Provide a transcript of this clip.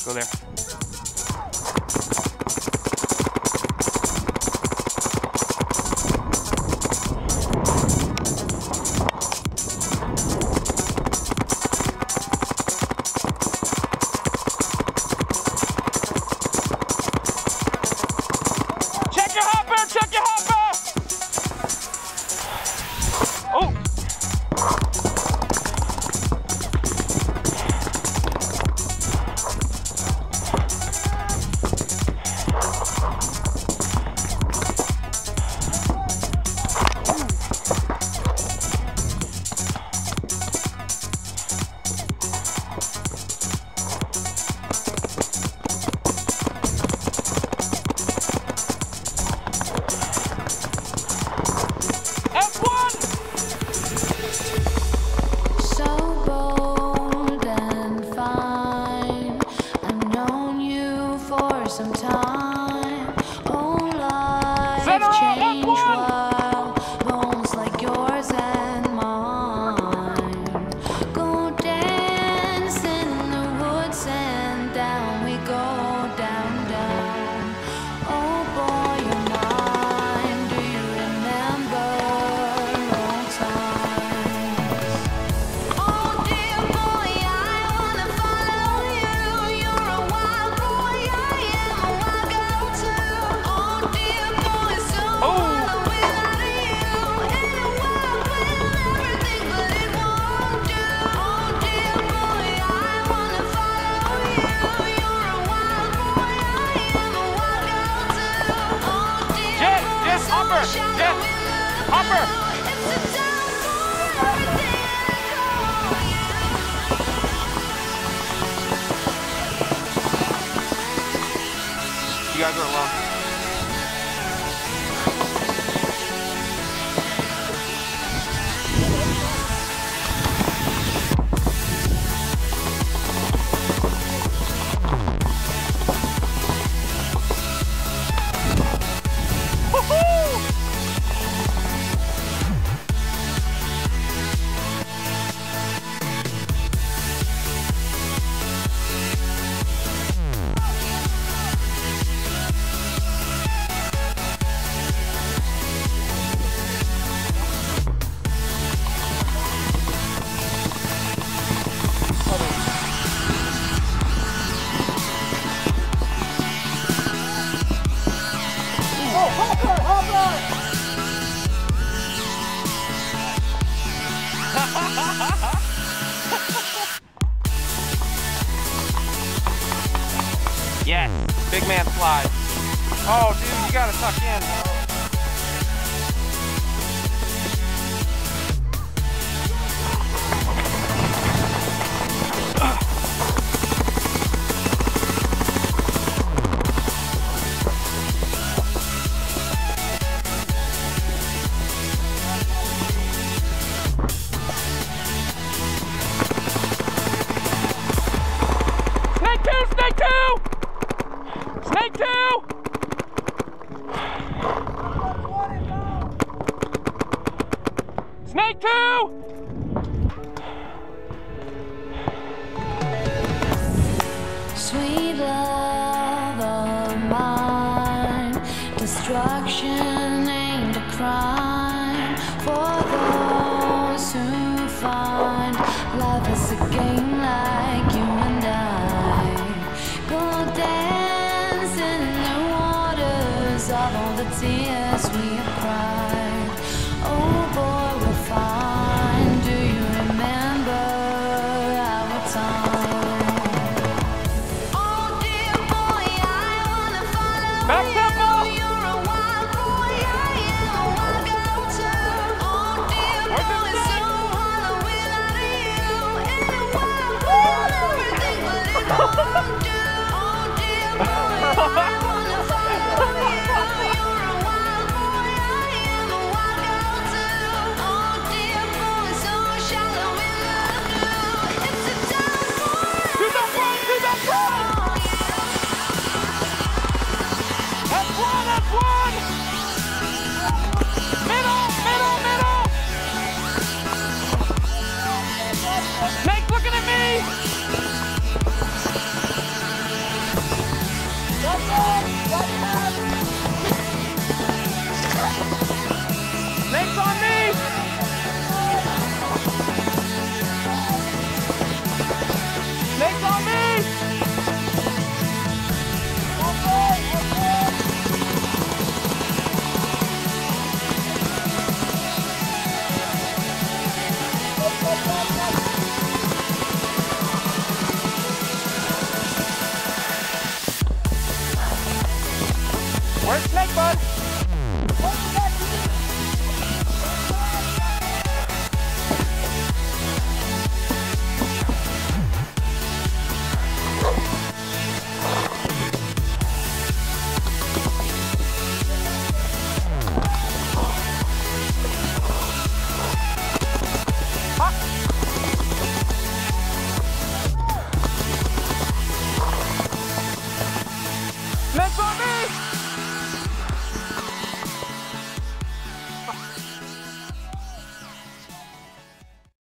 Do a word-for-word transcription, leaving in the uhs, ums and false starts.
Go there. Check your hopper! Check your hopper! Oh! Some time, oh, life changed well, bones like yours and mine. Go dance in the woods and down we go, down, down. Oh boy, you're mine. Do you remember old times? Oh dear boy, I wanna follow you. You're a wild boy, I am a wild girl too. Oh dear boy, so wild without you. And a wild will everything, but it won't do. Oh dear boy, I wanna follow you. You're a wild boy, I am a wild girl too. Oh dear Jet, boy, Jet, so hopper, shallow Jet, in love. hopper. It's a time for everything I call you. You guys are alone. Yes, big man slide. Oh, dude, you gotta tuck in. Snake two, snake two! Snake two! Snake two! Sweet love of mine, destruction ain't a crime for those who find love is a game like you and I. Go dance in the waters of all the tears we have cried. Oh boy, we're fine. Do you remember our time? Oh dear boy, I wanna follow Back you. tempo. You're a wild boy, I am a wild girl too. Oh dear Where's the boy, snake? so hollow without you. And a wild will everything, but it won't do.